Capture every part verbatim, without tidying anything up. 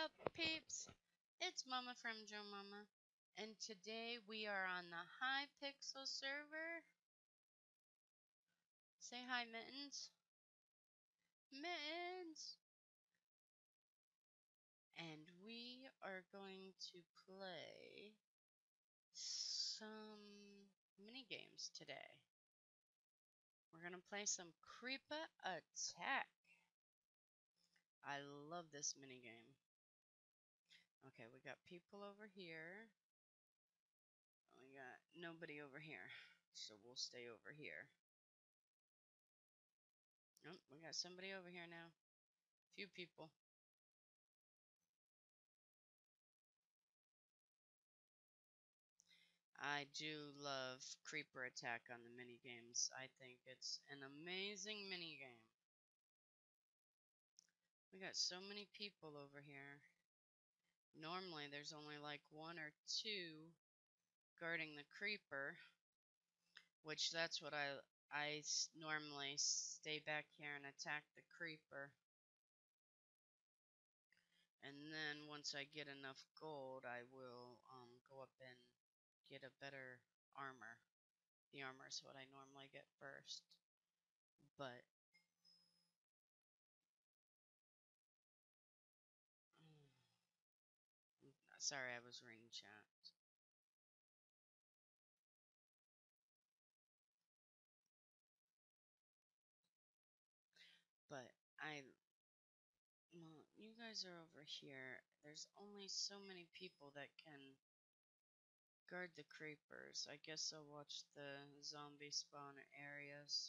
up, peeps? It's Mama from Joe Mama, and today we are on the Hypixel server. Say hi, Mittens. Mittens! And we are going to play some mini games today. We're going to play some Creeper Attack. I love this mini game. Okay, we got people over here. We got nobody over here, so we'll stay over here. Oh, we got somebody over here now. Few people. I do love Creeper Attack on the mini games. I think it's an amazing mini game. We got so many people over here. Normally there's only like one or two guarding the creeper, which that's what I I normally stay back here and attack the creeper. And then once I get enough gold, I will um, go up and get a better armor. The armor is what I normally get first. But mm, sorry, I was reading chat. But I, well, you guys are over here. There's only so many people that can guard the creepers. I guess I'll watch the zombie spawn areas.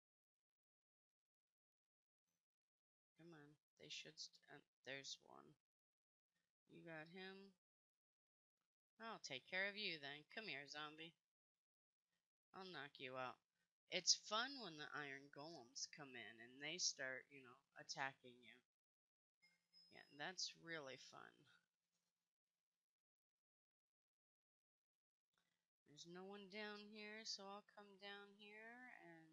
Come on, they should. St uh, there's one. You got him. I'll take care of you then. Come here, zombie. I'll knock you out. It's fun when the iron golems come in and they start, you know, attacking you. Yeah, that's really fun. There's no one down here, so I'll come down here and...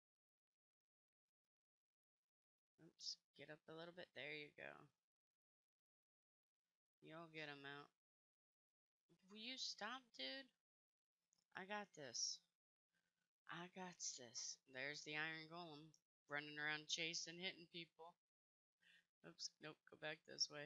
Oops, get up a little bit. There you go. You'll get him out. Will you stop, dude? I got this. I got this. There's the iron golem running around chasing, hitting people. Oops, nope, go back this way.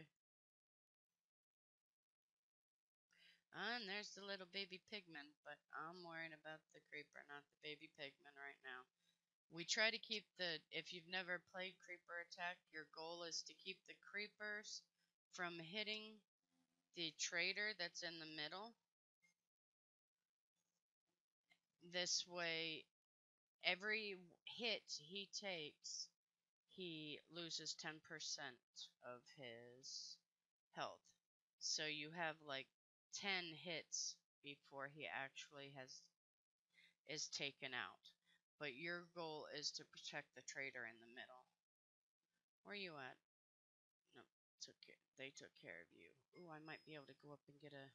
Ah, and there's the little baby pigman, but I'm worried about the creeper, not the baby pigman right now. We try to keep the, if you've never played Creeper Attack, your goal is to keep the creepers from hitting the trader that's in the middle. This way, every hit he takes, he loses ten percent of his health. So you have like ten hits before he actually has is taken out. But your goal is to protect the trader in the middle. Where are you at? No, took it. They took care of you. Ooh, I might be able to go up and get a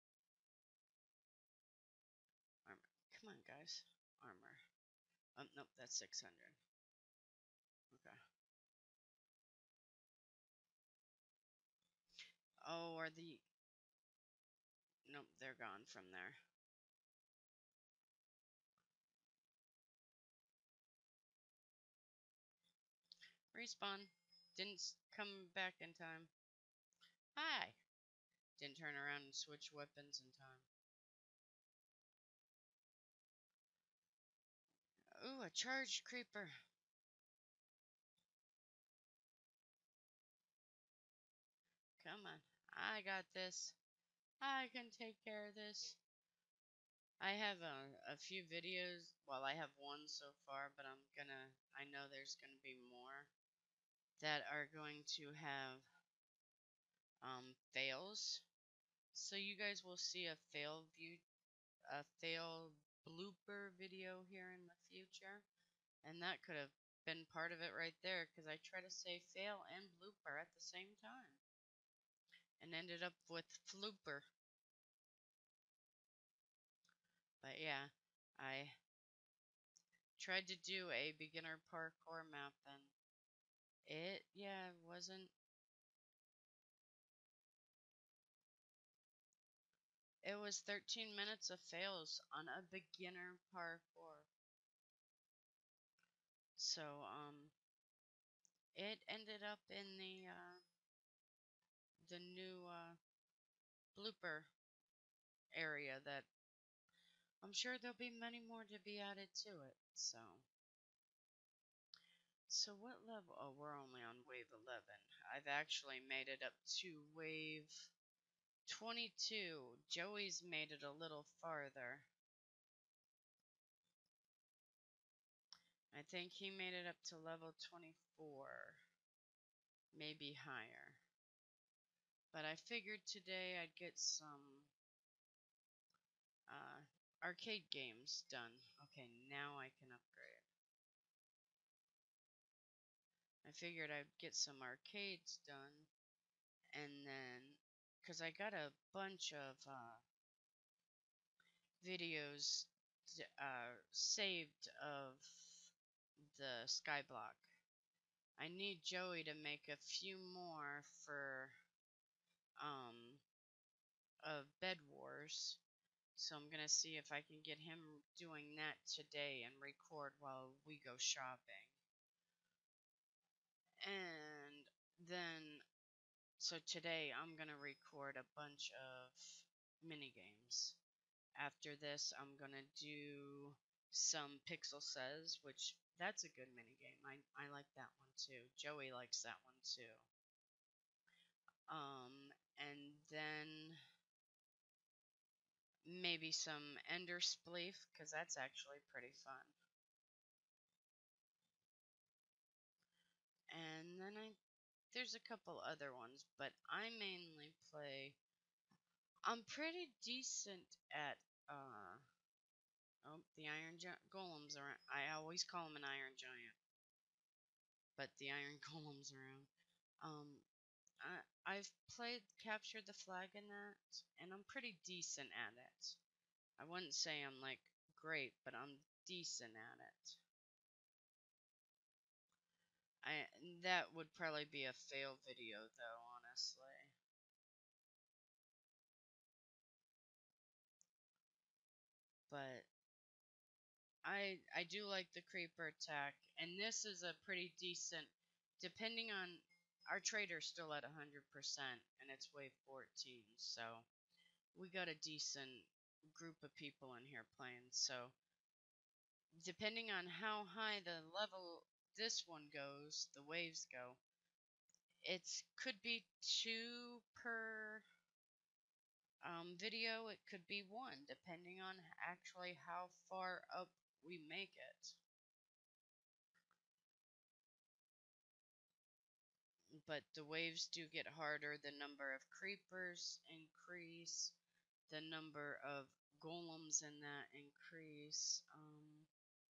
armor. Come on, guys. Armor. Um, nope, that's six hundred. Okay. Oh, are the... Nope, they're gone from there. Respawn. Didn't come back in time. Hi. Didn't turn around and switch weapons in time. Ooh, a charged creeper. Come on. I got this. I can take care of this. I have a, a few videos. Well, I have one so far, but I'm gonna... I know there's gonna be more that are going to have um, fails. So you guys will see a fail view, a fail blooper video here in the future, and that could have been part of it right there, because I try to say fail and blooper at the same time, and ended up with flooper. But yeah, I tried to do a beginner parkour map, and it, yeah, wasn't it was thirteen minutes of fails on a beginner parkour. So, um, it ended up in the, uh, the new, uh, blooper area that I'm sure there'll be many more to be added to it. So, so what level? Oh, we're only on wave eleven. I've actually made it up to wave twenty-two. Joey's made it a little farther. I think he made it up to level twenty-four, maybe higher. But I figured today I'd get some uh, arcade games done. Okay, now I can upgrade. I figured I'd get some arcades done, and then, because I got a bunch of uh, videos uh, saved of the Skyblock. I need Joey to make a few more for um, of Bed Wars. So I'm gonna see if I can get him doing that today and record while we go shopping. And then, so today I'm gonna record a bunch of mini games. After this, I'm gonna do some Pixel Says, which that's a good mini game. I I like that one too. Joey likes that one too. Um, and then maybe some Ender Spleef, because that's actually pretty fun. And then I there's a couple other ones, but I mainly play. I'm pretty decent at uh oh the Iron Gi- Golems are. I always call him an Iron Giant, but the Iron Golems around. Um, I I've played Capture the Flag in that, and I'm pretty decent at it. I wouldn't say I'm like great, but I'm decent at it. I that would probably be a fail video though, honestly. But I I do like the creeper attack, and this is a pretty decent. Depending on our trader's still at one hundred percent, and it's wave fourteen, so we got a decent group of people in here playing. So depending on how high the level this one goes, the waves go, it's could be two per um, video. It could be one, depending on actually how far up we make it. But the waves do get harder. The number of creepers increase. The number of golems in that increase. Um,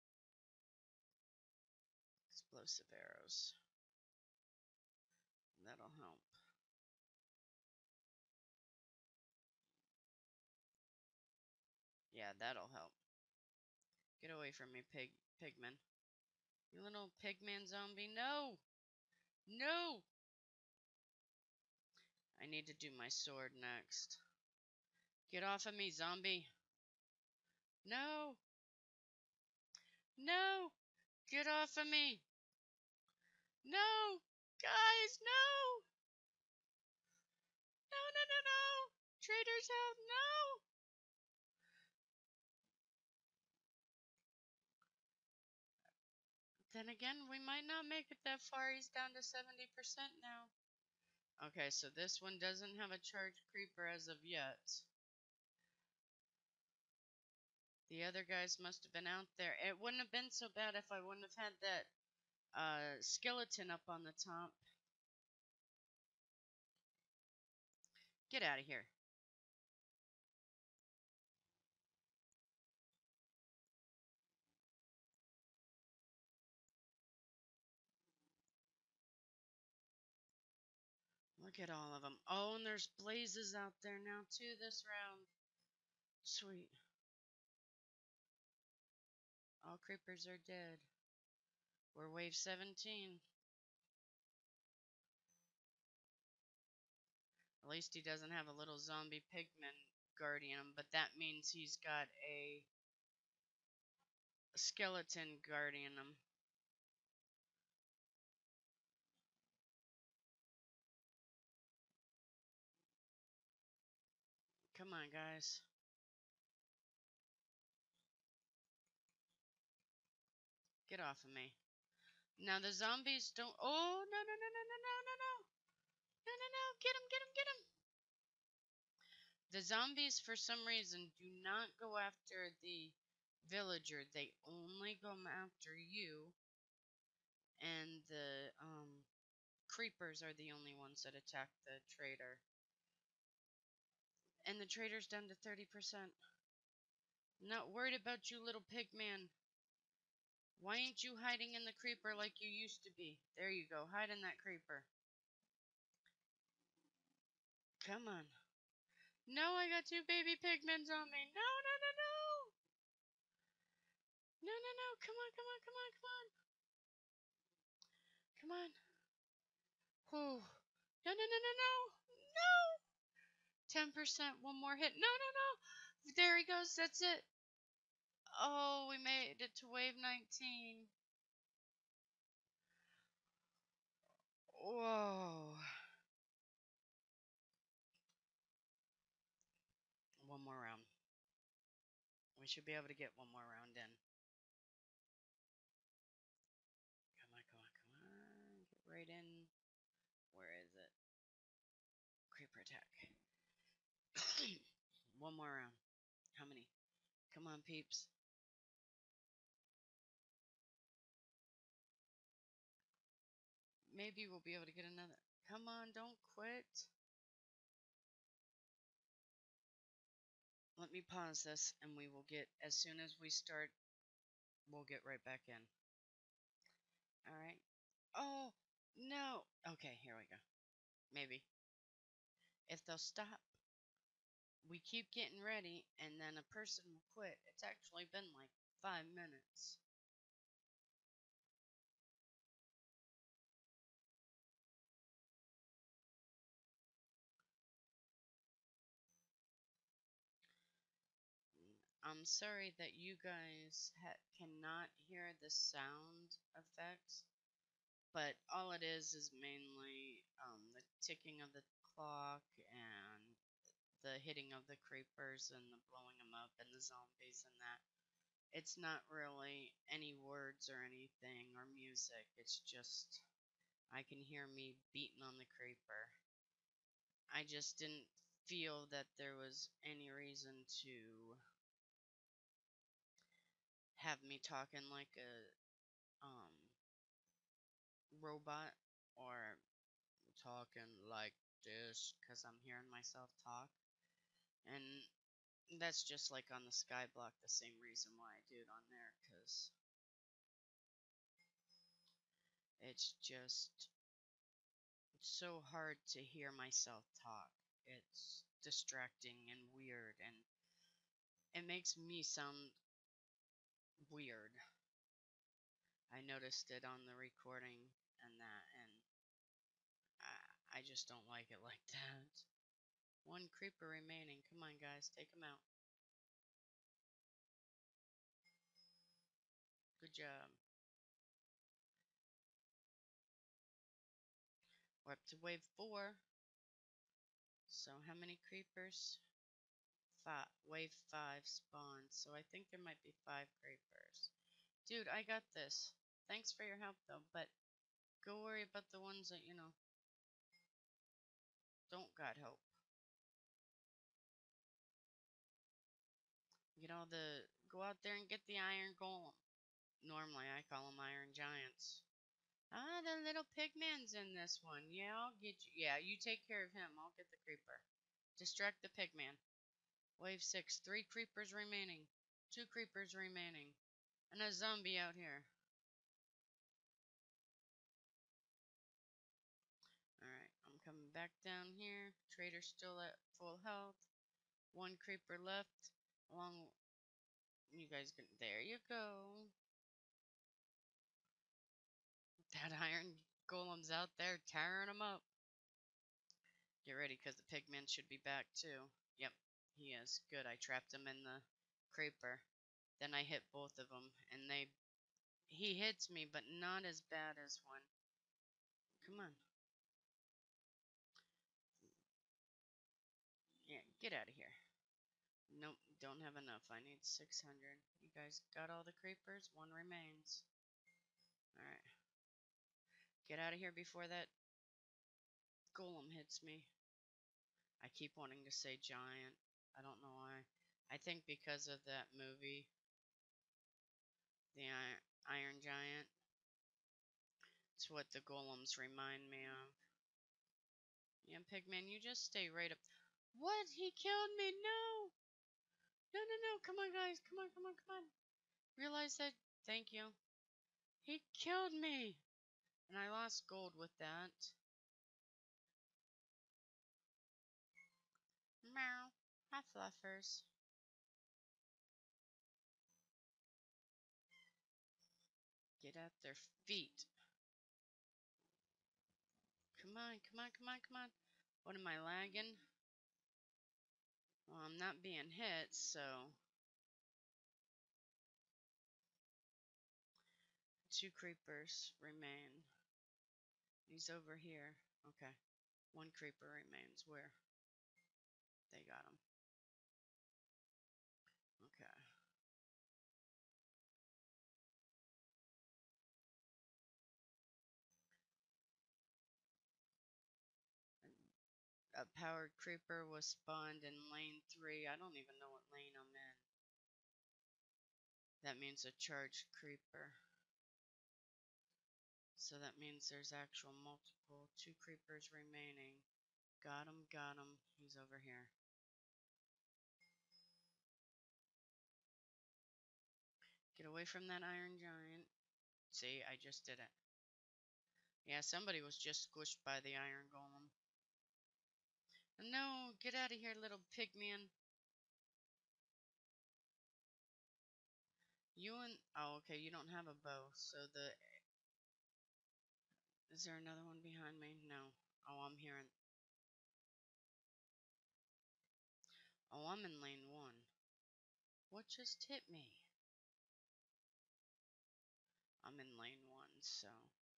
explosive arrows. That'll help. Yeah, that'll help. Get away from me, pig, pigman. You little pigman zombie. No! No! I need to do my sword next. Get off of me, zombie. No! No! Get off of me! No! Guys, no! No, no, no, no! Trader's help, no! Then again, we might not make it that far. He's down to seventy percent now. Okay, so this one doesn't have a charged creeper as of yet. The other guys must have been out there. It wouldn't have been so bad if I wouldn't have had that uh, skeleton up on the top. Get out of here. Look at all of them. Oh, and there's blazes out there now too this round. Sweet. All creepers are dead. We're wave seventeen. At least he doesn't have a little zombie pigman guarding him, but that means he's got a skeleton guarding him. Come on, guys. Get off of me. Now the zombies don't... Oh, no, no, no, no, no, no, no, no. No, no, no. Get him, get him, get him. The zombies, for some reason, do not go after the villager. They only go after you. And the um, creepers are the only ones that attack the trader. And the trader's down to thirty percent. Not worried about you, little pig man. Why ain't you hiding in the creeper like you used to be? There you go. Hide in that creeper. Come on. No, I got two baby pigments on me. No, no, no, no. No, no, no. Come on, come on, come on, come on. Come on. Whew. No, no, no, no, no. No. ten percent. One more hit. No, no, no. There he goes. That's it. Oh, we made it to wave nineteen. Whoa. One more round. We should be able to get one more round in. Come on, come on, come on. Get right in. Where is it? Creeper attack. One more round. How many? Come on, peeps. Maybe we'll be able to get another. Come on, don't quit. Let me pause this and we will get, as soon as we start, we'll get right back in. Alright. Oh, no. Okay, here we go. Maybe. If they'll stop. We keep getting ready and then a person will quit. It's actually been like five minutes. I'm sorry that you guys ha cannot hear the sound effects, but all it is is mainly um, the ticking of the clock and the hitting of the creepers and the blowing them up and the zombies and that. It's not really any words or anything or music. It's just I can hear me beating on the creeper. I just didn't feel that there was any reason to have me talking like a um robot or talking like this because I'm hearing myself talk. And that's just like on the Skyblock, the same reason why I do it on there, because it's just so hard to hear myself talk. It's distracting and weird, and it makes me sound weird. I noticed it on the recording and that, and I, I just don't like it like that. One creeper remaining. Come on, guys, take him out. Good job. We're up to wave four. So how many creepers? Five. Wave five spawned. So I think there might be five creepers. Dude, I got this. Thanks for your help though, but go worry about the ones that, you know, don't got hope. Get all the... Go out there and get the iron golem. Normally I call them iron giants. Ah, the little pigman's in this one. Yeah, I'll get you. Yeah, you take care of him. I'll get the creeper. Distract the pigman. Wave six. Three creepers remaining. Two creepers remaining. And a zombie out here. Alright, I'm coming back down here. Trader's still at full health. One creeper left. Along... You guys can... There you go. That iron golem's out there tearing them up. Get ready, because the pigmen should be back too. Yep, He is. Good. I trapped him in the creeper. Then I hit both of them, and they... He hits me, but not as bad as one. Come on. Yeah, get out of here. Nope, don't have enough. I need six hundred. You guys got all the creepers? One remains. Alright. Get out of here before that golem hits me. I keep wanting to say giant. I don't know why. I think because of that movie, the Iron Giant. It's what the golems remind me of. Yeah, Pigman, you just stay right up. What? He killed me? No! No, no, no. Come on, guys. Come on, come on, come on. Realize that. Thank you. He killed me. And I lost gold with that. Meow. Hi, Fluffers. Get at their feet. Come on, come on, come on, come on. What am I lagging? Well, I'm not being hit, so... Two creepers remain. He's over here. Okay. One creeper remains. Where? They got him. Okay. A powered creeper was spawned in lane three. I don't even know what lane I'm in. That means a charged creeper. So that means there's actual multiple. Two creepers remaining. Got him, got him. He's over here. Get away from that Iron Giant. See, I just did it. Yeah, somebody was just squished by the Iron Golem. No, get out of here, little pigman. You and... Oh, okay, you don't have a bow, so the... Is there another one behind me? No. Oh, I'm hearing... Oh, I'm in lane one. What just hit me? I'm in lane one, so...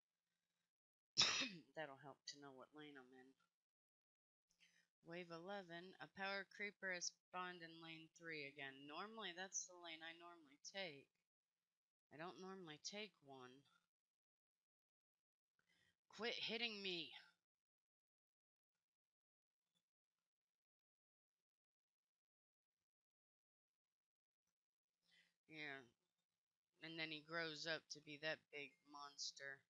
That'll help to know what lane I'm in. Wave eleven. A power creeper has spawned in lane three again. Normally, that's the lane I normally take. I don't normally take one. Quit hitting me. Yeah. And then he grows up to be that big monster.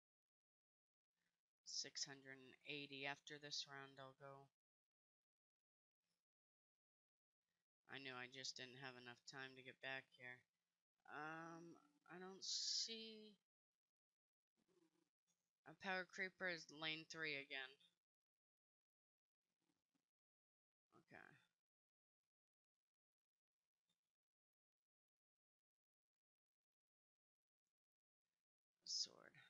six hundred eighty. After this round, I'll go. I knew I just didn't have enough time to get back here. Um, I don't see... A power creeper is lane three again. Okay. Sword.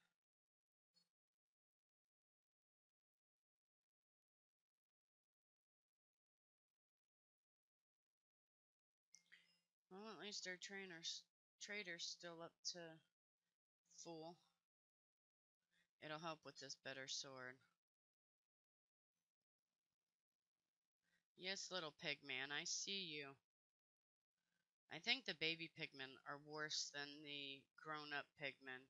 Well, at least our trainers, trader's still up to full. It'll help with this better sword. Yes, little pigman, I see you. I think the baby pigmen are worse than the grown-up pigmen.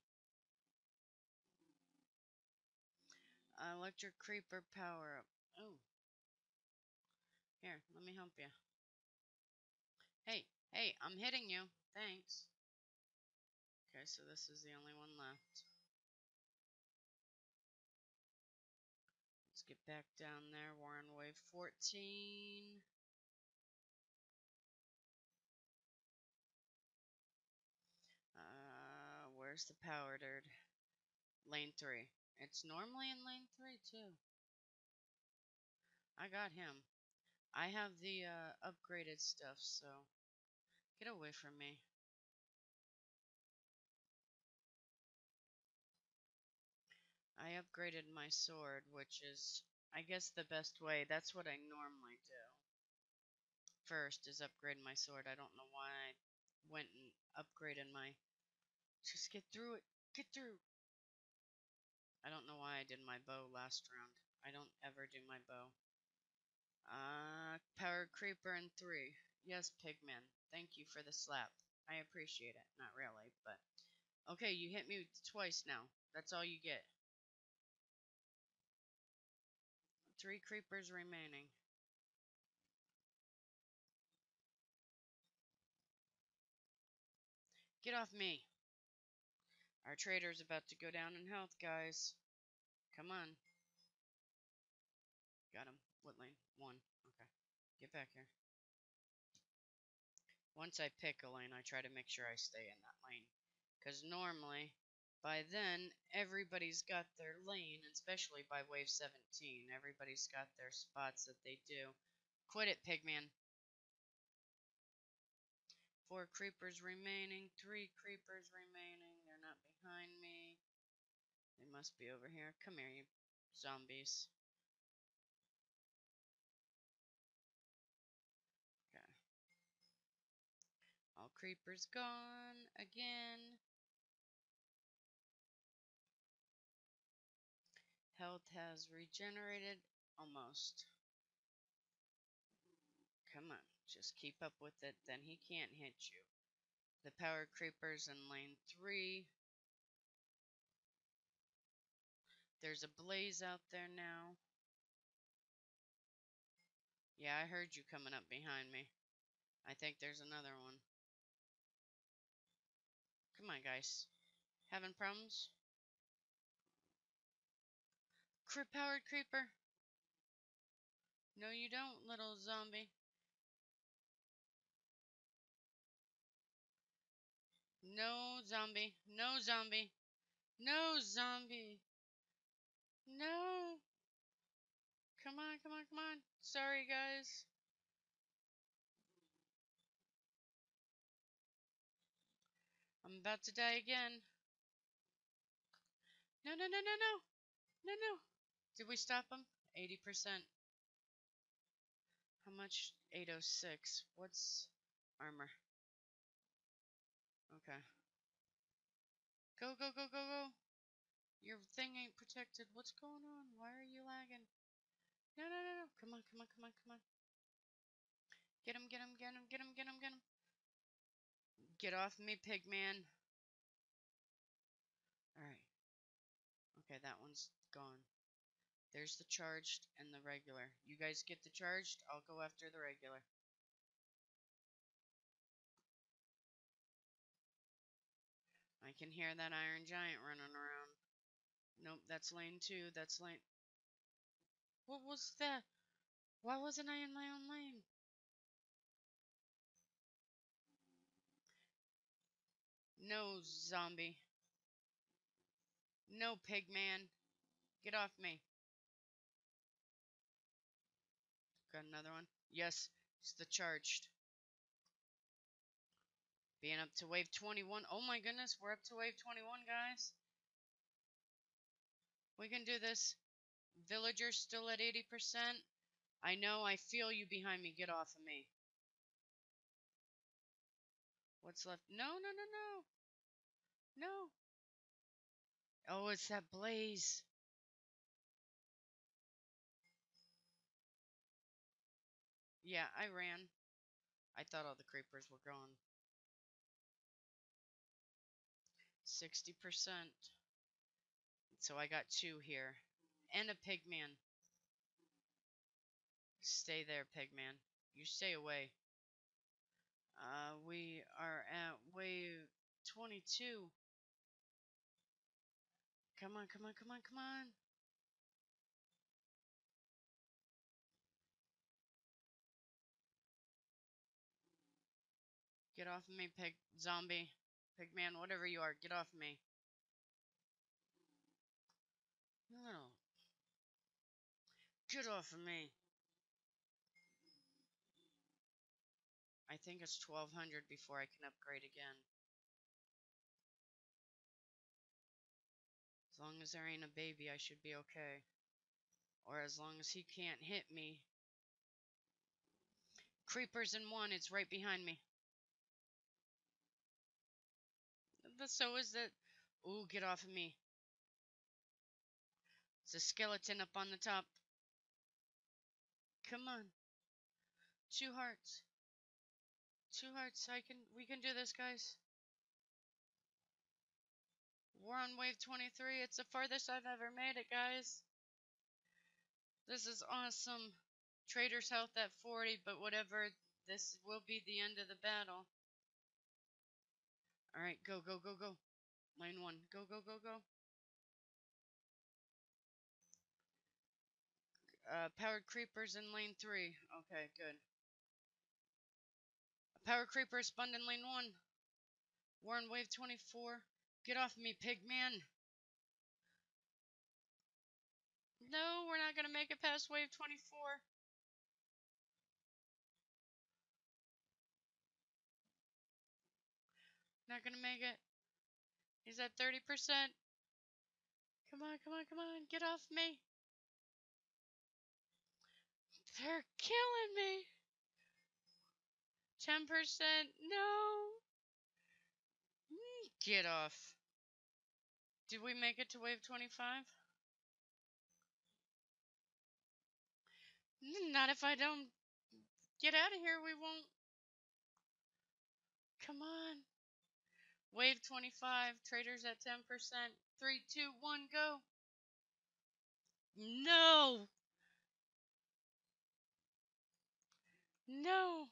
Uh, electric creeper power up. Oh. Here, let me help you. Hey, hey, I'm hitting you. Thanks. Okay, so this is the only one left. Let's get back down there. We're on wave fourteen. Uh, where's the power dude? Lane three. It's normally in lane three, too. I got him. I have the uh, upgraded stuff, so get away from me. I upgraded my sword, which is, I guess, the best way. That's what I normally do first is upgrading my sword. I don't know why I went and upgraded my... Just get through it. Get through. I don't know why I did my bow last round. I don't ever do my bow. Uh, Power Creeper in three. Yes, Pigman. Thank you for the slap. I appreciate it. Not really, but... Okay, you hit me twice now. That's all you get. Three creepers remaining. Get off me. Our trader's about to go down in health, guys. Come on. Got him. What lane? One. Okay. Get back here. Once I pick a lane, I try to make sure I stay in that lane. Because normally, by then, everybody's got their lane, especially by wave seventeen. Everybody's got their spots that they do. Quit it, Pigman. Four creepers remaining. Three creepers remaining. They're not behind me. They must be over here. Come here, you zombies. Okay. All creepers gone again. Health has regenerated almost. Come on, just keep up with it, then he can't hit you. The power creepers in lane three. There's a blaze out there now. Yeah, I heard you coming up behind me. I think there's another one. Come on, guys. Having problems? Crit powered creeper. No, you don't, little zombie. No zombie. No zombie. No zombie. No. Come on, come on, come on. Sorry, guys. I'm about to die again. No, no, no, no, no. No, no. Did we stop him? eighty percent. How much? eight oh six. What's armor? Okay. Go, go, go, go, go. Your thing ain't protected. What's going on? Why are you lagging? No, no, no, no. Come on, come on, come on, come on. Get him, get him, get him, get him, get him, get him. Get off me, Pigman. Alright. Okay, that one's gone. There's the charged and the regular. You guys get the charged, I'll go after the regular. I can hear that Iron Giant running around. Nope, that's lane two. That's lane... What was that? Why wasn't I in my own lane? No, zombie. No, Pigman. Get off me. Got another one? Yes, it's the charged. Being up to wave twenty-one. Oh my goodness, we're up to wave twenty-one, guys. We can do this. Villager's still at eighty percent. I know, I feel you behind me. Get off of me. What's left? No, no, no, no. No. Oh, it's that blaze. Yeah, I ran. I thought all the creepers were gone. sixty percent. So I got two here. And a pigman. Stay there, pigman. You stay away. Uh, we are at wave twenty-two. Come on, come on, come on, come on. Get off of me, pig zombie. Pigman, whatever you are, get off of me. No. Get off of me. I think it's twelve hundred before I can upgrade again. As long as there ain't a baby, I should be okay. Or as long as he can't hit me. Creepers in one. It's right behind me. The so is it. Ooh, get off of me. It's a skeleton up on the top. Come on. Two hearts. Two hearts. I can. We can do this, guys. We're on wave twenty-three. It's the farthest I've ever made it, guys. This is awesome. Trader's health at forty, but whatever. This will be the end of the battle. Alright, go, go, go, go. Lane one. Go, go, go, go. Uh, powered creepers in lane three. Okay, good. A power creeper spawned in lane one. We're on wave twenty-four. Get off me, pigman. No, we're not going to make it past wave twenty-four. Not going to make it. He's at thirty percent. Come on, come on, come on. Get off me. They're killing me. ten percent. No. Get off. Did we make it to wave twenty-five? Not if I don't get out of here, we won't. Come on. Wave twenty-five. Traders at ten percent. three, two, one, go. No. No.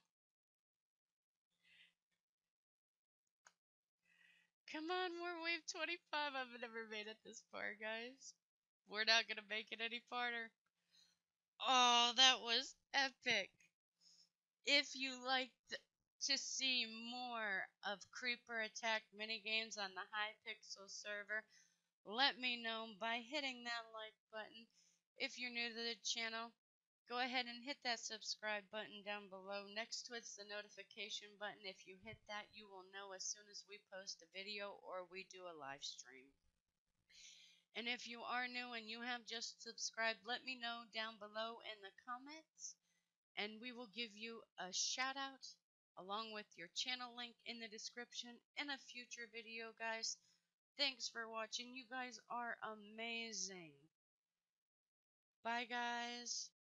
Come on, we're wave twenty-five. I've never made it this far, guys. We're not going to make it any farther. Oh, that was epic. If you like to see more of Creeper Attack minigames on the Hypixel server, let me know by hitting that like button. If you're new to the channel, go ahead and hit that subscribe button down below. Next to it's the notification button. If you hit that, you will know as soon as we post a video or we do a live stream. And if you are new and you have just subscribed, let me know down below in the comments, and we will give you a shout out along with your channel link in the description in a future video, guys. Thanks for watching. You guys are amazing. Bye, guys.